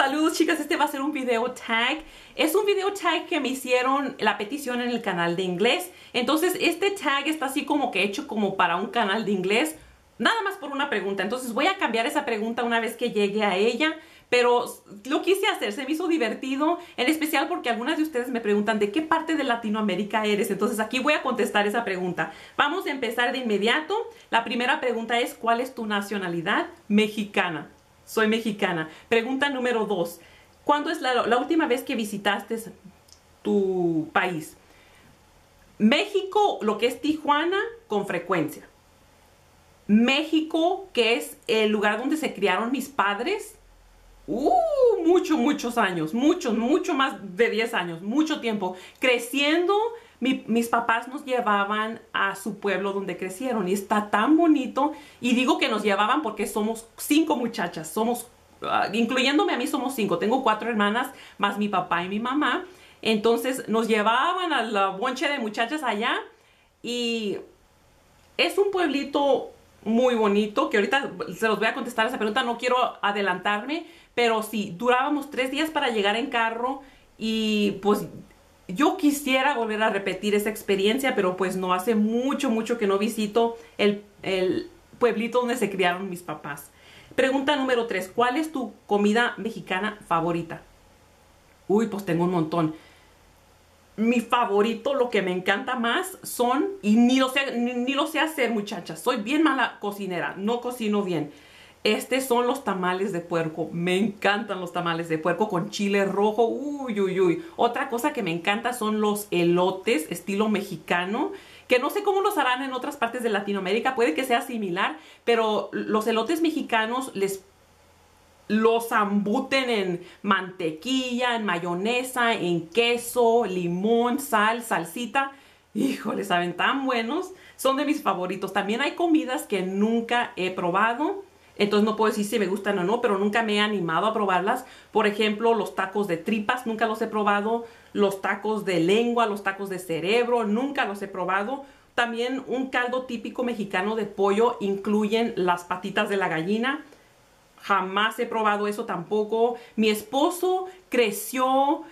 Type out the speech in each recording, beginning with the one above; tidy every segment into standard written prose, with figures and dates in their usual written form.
Saludos chicas, este va a ser un video tag. Es un video tag que me hicieron la petición en el canal de inglés. Entonces este tag está así como que hecho como para un canal de inglés. Nada más por una pregunta. Entonces voy a cambiar esa pregunta una vez que llegue a ella. Pero lo quise hacer, se me hizo divertido. En especial porque algunas de ustedes me preguntan ¿de qué parte de Latinoamérica eres? Entonces aquí voy a contestar esa pregunta. Vamos a empezar de inmediato. La primera pregunta es ¿cuál es tu nacionalidad? Mexicana. Soy mexicana. Pregunta número 2. ¿Cuándo es la última vez que visitaste tu país? México, lo que es Tijuana, con frecuencia. México, que es el lugar donde se criaron mis padres. Muchos años. Mucho más de 10 años. Mucho tiempo. Creciendo, mis papás nos llevaban a su pueblo donde crecieron. Y está tan bonito. Y digo que nos llevaban porque somos 5 muchachas. Somos, incluyéndome a mí, somos 5. Tengo 4 hermanas, más mi papá y mi mamá. Entonces nos llevaban a la bonche de muchachas allá. Y es un pueblito muy bonito, que ahorita se los voy a contestar esa pregunta, no quiero adelantarme, pero sí, durábamos 3 días para llegar en carro y pues yo quisiera volver a repetir esa experiencia, pero pues no, hace mucho que no visito el pueblito donde se criaron mis papás. Pregunta número 3, ¿cuál es tu comida mexicana favorita? Pues tengo un montón. Mi favorito, lo que me encanta más son, y ni lo sé hacer, muchachas, soy bien mala cocinera, no cocino bien. Son los tamales de puerco. Me encantan los tamales de puerco con chile rojo. Otra cosa que me encanta son los elotes estilo mexicano, que no sé cómo los harán en otras partes de Latinoamérica, puede que sea similar, pero los elotes mexicanos los embuten en mantequilla, en mayonesa, en queso, limón, salsita. Híjole, saben tan buenos. Son de mis favoritos. También hay comidas que nunca he probado. Entonces no puedo decir si me gustan o no, pero nunca me he animado a probarlas. Por ejemplo, los tacos de tripas, nunca los he probado. Los tacos de lengua, los tacos de cerebro, nunca los he probado. También un caldo típico mexicano de pollo incluyen las patitas de la gallina. Jamás he probado eso tampoco. Mi esposo creció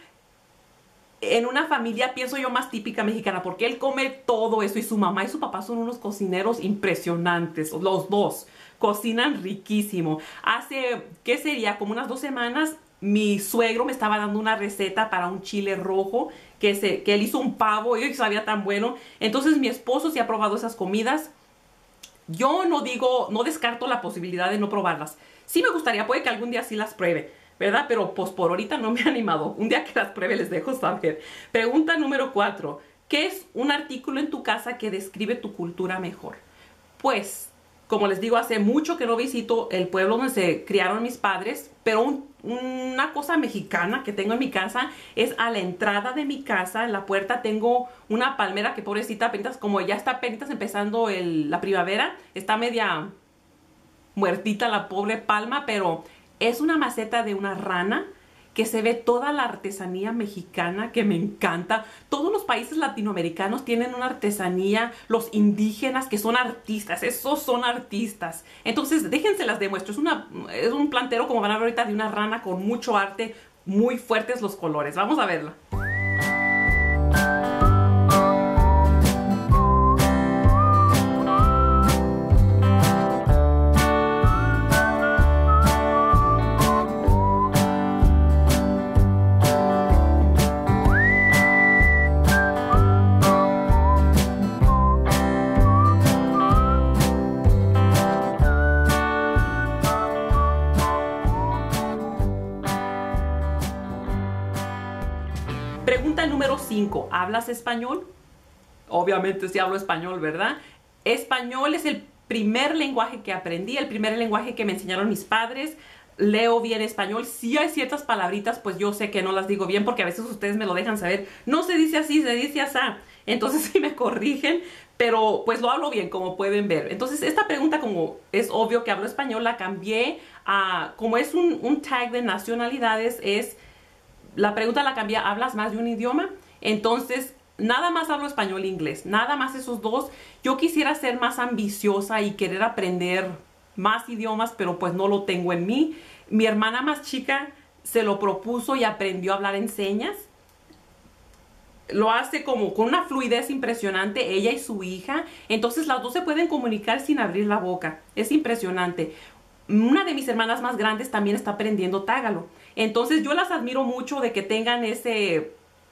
en una familia, pienso yo, más típica mexicana, porque él come todo eso y su mamá y su papá son unos cocineros impresionantes. Los dos cocinan riquísimo. Hace, ¿qué sería? Como unas 2 semanas, mi suegro me estaba dando una receta para un chile rojo que él hizo un pavo y sabía tan bueno. Entonces mi esposo sí ha probado esas comidas. Yo no descarto la posibilidad de no probarlas. Sí me gustaría, puede que algún día sí las pruebe, ¿verdad? Pero pues por ahorita no me he animado. Un día que las pruebe les dejo saber. Pregunta número 4. ¿Qué es un artículo en tu casa que describe tu cultura mejor? Pues, como les digo, hace mucho que no visito el pueblo donde se criaron mis padres, pero una cosa mexicana que tengo en mi casa es a la entrada de mi casa, en la puerta tengo una palmera que pobrecita, apenas, como ya está apenas empezando la primavera, está media muertita la pobre palma, pero es una maceta de una rana que se ve toda la artesanía mexicana que me encanta. Todos los países latinoamericanos tienen una artesanía, los indígenas que son artistas, esos son artistas. Entonces déjense las demuestro, es un plantero, como van a ver ahorita, de una rana con mucho arte, muy fuertes los colores. Vamos a verla. Pregunta número 5. ¿Hablas español? Obviamente sí hablo español, ¿verdad? Español es el primer lenguaje que aprendí, el primer lenguaje que me enseñaron mis padres. Leo bien español. Sí hay ciertas palabritas, pues yo sé que no las digo bien porque a veces ustedes me lo dejan saber. No se dice así, se dice así. Entonces sí me corrigen, pero pues lo hablo bien, como pueden ver. Entonces esta pregunta, como es obvio que hablo español, la cambié a, como es un tag de nacionalidades, la pregunta la cambié, ¿hablas más de un idioma? Entonces, nada más hablo español e inglés, nada más esos dos. Yo quisiera ser más ambiciosa y querer aprender más idiomas, pero pues no lo tengo en mí. Mi hermana más chica se lo propuso y aprendió a hablar en señas. Lo hace como con una fluidez impresionante, ella y su hija. Entonces las dos se pueden comunicar sin abrir la boca. Es impresionante. Una de mis hermanas más grandes también está aprendiendo tagalo. Entonces yo las admiro mucho de que tengan esas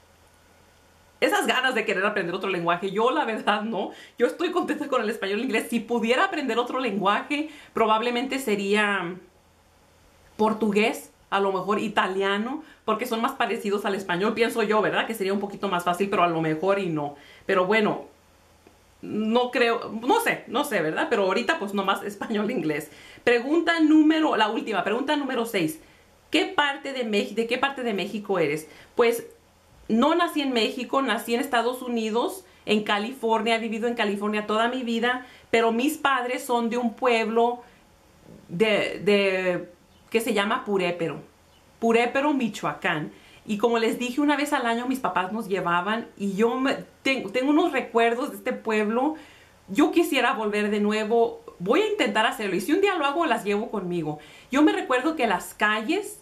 ganas de querer aprender otro lenguaje. Yo la verdad no. Yo estoy contenta con el español e inglés. Si pudiera aprender otro lenguaje, probablemente sería portugués, a lo mejor italiano, porque son más parecidos al español, pienso yo, ¿verdad? Que sería un poquito más fácil, pero a lo mejor y no. Pero bueno, no creo, no sé, ¿verdad? Pero ahorita pues nomás español e inglés. La última, pregunta número 6. ¿De qué parte de México eres? Pues no nací en México, nací en Estados Unidos, en California, he vivido en California toda mi vida, pero mis padres son de un pueblo que se llama Purépero, Michoacán. Y como les dije, una vez al año mis papás nos llevaban y tengo unos recuerdos de este pueblo. Yo quisiera volver de nuevo. Voy a intentar hacerlo y si un día lo hago, las llevo conmigo. Yo me recuerdo que las calles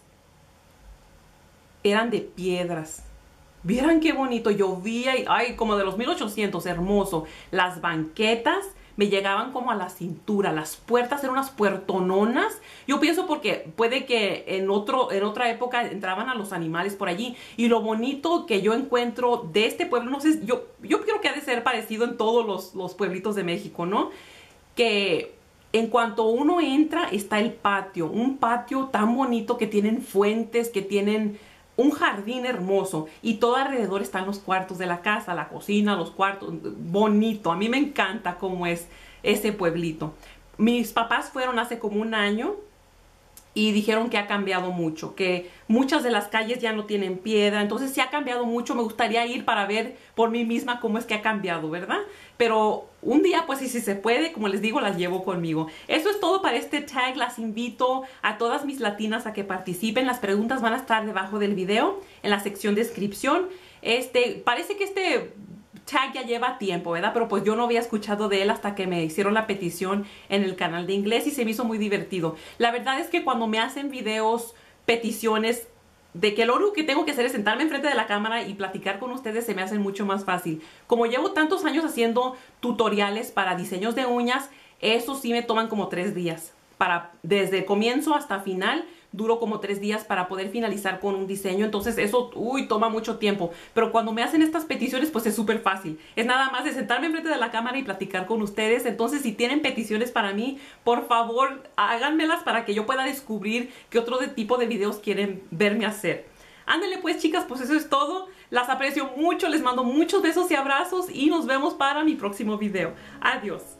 eran de piedras. Vieran qué bonito, llovía y ay, como de los 1800, hermoso. Las banquetas me llegaban como a la cintura, las puertas eran unas puertononas. Yo pienso porque puede que en otra época entraban a los animales por allí. Y lo bonito que yo encuentro de este pueblo, no sé, yo creo que ha de ser parecido en todos los pueblitos de México, ¿no? Que en cuanto uno entra está el patio, un patio tan bonito que tienen fuentes, que tienen un jardín hermoso y todo alrededor están los cuartos de la casa, la cocina, los cuartos, bonito. A mí me encanta cómo es ese pueblito. Mis papás fueron hace como un año y dijeron que ha cambiado mucho, que muchas de las calles ya no tienen piedra, entonces sí ha cambiado mucho. Me gustaría ir para ver por mí misma cómo es que ha cambiado, ¿verdad? Pero un día, pues si se puede, como les digo, las llevo conmigo. Eso es todo para este tag. Las invito a todas mis latinas a que participen. Las preguntas van a estar debajo del video, en la sección de descripción. Parece que este tag ya lleva tiempo, ¿verdad? Pero pues yo no había escuchado de él hasta que me hicieron la petición en el canal de inglés y se me hizo muy divertido. La verdad es que cuando me hacen videos, peticiones, de que lo único que tengo que hacer es sentarme enfrente de la cámara y platicar con ustedes, se me hace mucho más fácil. Como llevo tantos años haciendo tutoriales para diseños de uñas, eso sí me toman como 3 días. Desde comienzo hasta final, duro como 3 días para poder finalizar con un diseño. Entonces eso, toma mucho tiempo. Pero cuando me hacen estas peticiones, pues es súper fácil. Es nada más de sentarme enfrente de la cámara y platicar con ustedes. Entonces, si tienen peticiones para mí, por favor, háganmelas para que yo pueda descubrir qué otro tipo de videos quieren verme hacer. Ándale pues, chicas, pues eso es todo. Las aprecio mucho, les mando muchos besos y abrazos y nos vemos para mi próximo video. Adiós.